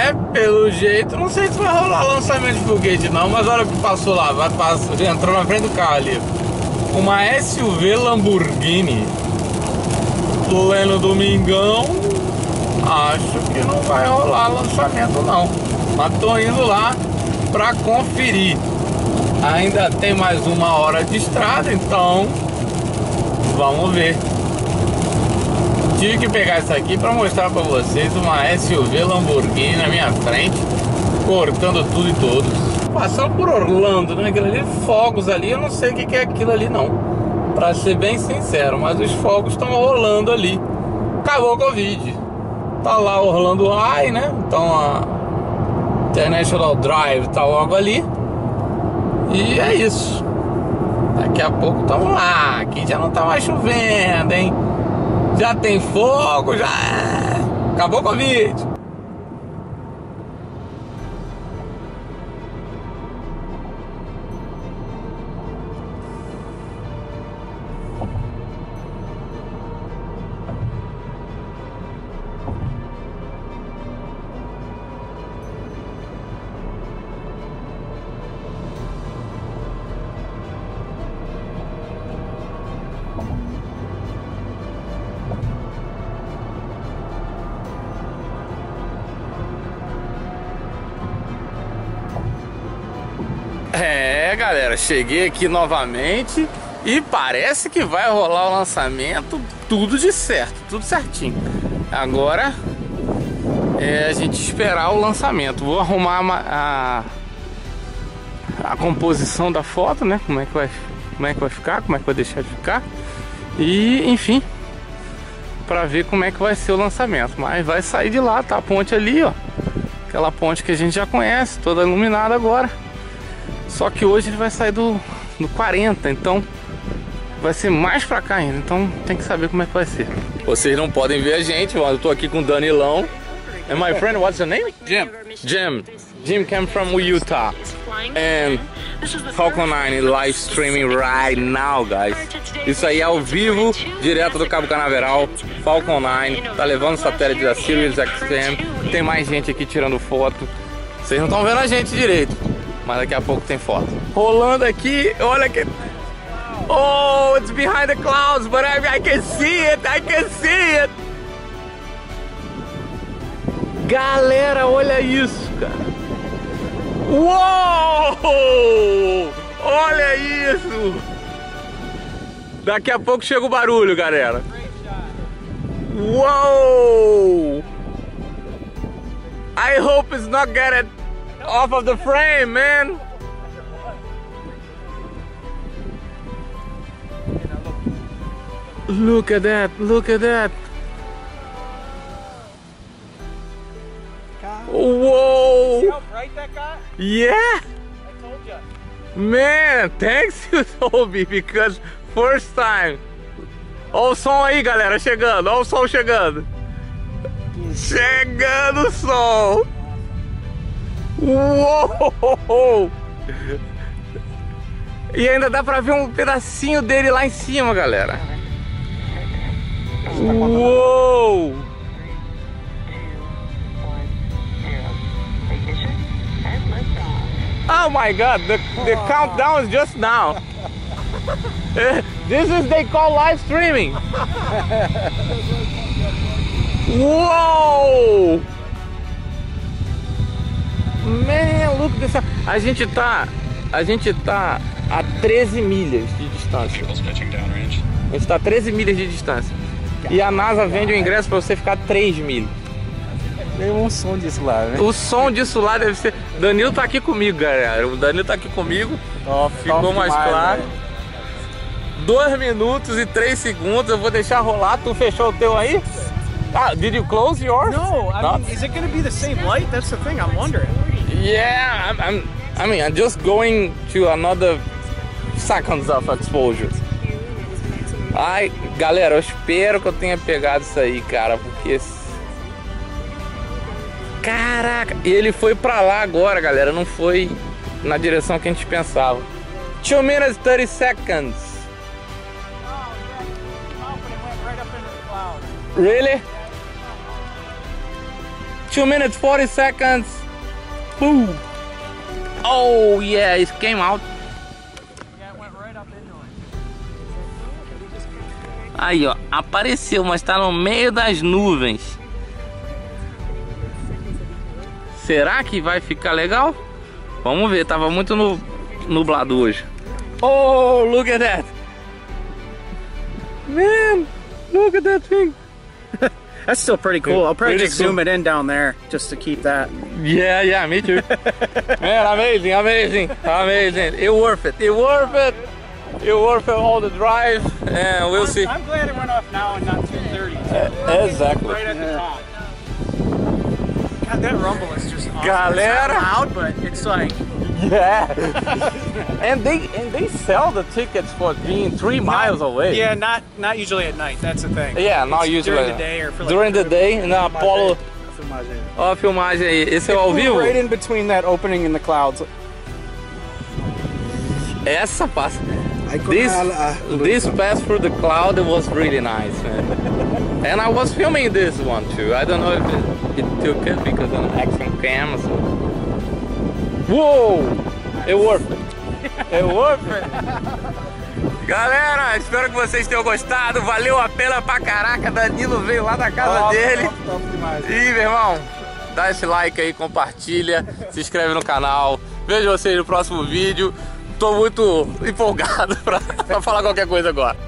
pelo jeito, não sei se vai rolar lançamento de foguete não, mas olha o que passou lá, entrou na frente do carro ali. Uma SUV Lamborghini, pleno domingão, acho que não vai rolar lançamento não, mas tô indo lá pra conferir. Ainda tem mais 1 hora de estrada, então vamos ver. Tive que pegar isso aqui para mostrar para vocês uma SUV Lamborghini na minha frente, cortando tudo e todos. Passando por Orlando, né? Aquilo ali, fogos ali, eu não sei o que é aquilo ali não, para ser bem sincero, mas os fogos estão rolando ali. Acabou o Covid. Tá lá Orlando High, né? Então a International Drive tá logo ali. E é isso. Daqui a pouco estamos lá. Aqui já não tá mais chovendo, hein? Já tem fogo, já acabou o Covid. É, galera, cheguei aqui novamente e parece que vai rolar o lançamento, tudo de certo, tudo certinho. Agora é a gente esperar o lançamento. Vou arrumar a composição da foto, né? Como é que vai ficar, como é que vai deixar de ficar. E, enfim, para ver como é que vai ser o lançamento. Mas vai sair de lá, tá a ponte ali, ó. Aquela ponte que a gente já conhece, toda iluminada agora. Só que hoje ele vai sair do 40, então vai ser mais pra cá ainda. Então tem que saber como é que vai ser. Vocês não podem ver a gente, mas eu tô aqui com o Danilão. And my friend, what's your name? Jim. Jim came from Utah. And Falcon 9 live streaming right now, guys. Isso aí é ao vivo, direto do Cabo Canaveral. Falcon 9 tá levando o satélite da Sirius XM. Tem mais gente aqui tirando foto. Vocês não estão vendo a gente direito, mas daqui a pouco tem foto. Rolando aqui, olha que... Oh, it's behind the clouds, but I can see it, I can see it. Galera, olha isso, cara. Uou! Olha isso! Daqui a pouco chega o barulho, galera. Uou! I hope it's not getting off of the frame, man. Look at that, look at that. Whoa! See how bright that got? Yeah! I told you. Man, thanks you told me, because first time. Olha o som aí, galera, chegando, olha o som chegando. Chegando o som. Uou! E ainda dá pra ver um pedacinho dele lá em cima, galera. Uou! Oh my God, the countdown is just now. This is they call live streaming. Whoa! Man, look this. A gente tá a 13 milhas de distância. A gente tá a 13 milhas de distância. E a NASA vende o ingresso pra você ficar 3 milhas. Tem um som disso lá, né? O som disso lá deve ser... Danilo tá aqui comigo, galera. O Danilo tá aqui comigo. Ficou mais claro. 2 minutos e 3 segundos. Eu vou deixar rolar. Tu fechou o teu aí? Ah, did you close yours? No, I mean, is it gonna be the same light? That's the thing, I'm wondering. Yeah, I'm just going to another seconds of exposure. Ai, galera, eu espero que eu tenha pegado isso aí, cara, porque... Caraca, e ele foi pra lá agora, galera, não foi na direção que a gente pensava. 2 minutes 30 seconds. Really? 2 minutes 40 seconds. Boom. Oh yeah, it came out. Yeah, it went right up into it. Aí, ó, apareceu, mas tá no meio das nuvens. Será que vai ficar legal? Vamos ver, tava muito nublado hoje. Oh, look at that. Man, look at that thing. That's still pretty cool. I'll probably Pretty just cool. zoom it in down there just to keep that. Yeah, me too. Man, amazing. It worth it. It worth it all the drive, and we'll see. I'm glad it went off now and not 2:30. Exactly. Right at the top. God, that rumble is just awesome. Galera. It's not loud, but it's like. Yeah. and they sell the tickets for being 3 miles away. Yeah, not usually at night. That's the thing. Yeah, not It's usually. during the day or for like. During the day, na Apollo. Ó a filmagem aí. Esse é o ao vivo? Right in between that opening in the clouds. Essa passa. This pass through the cloud was really nice, man. And I was filming this one too. I don't know if it took it because of an action cam. So. Whoa! It worth it. It worth it. Galera, espero que vocês tenham gostado. Valeu a pena pra caraca. Danilo veio lá da casa dele. E, meu irmão, dá esse like aí, compartilha, se inscreve no canal. Vejo vocês no próximo vídeo. Tô muito empolgado pra falar qualquer coisa agora.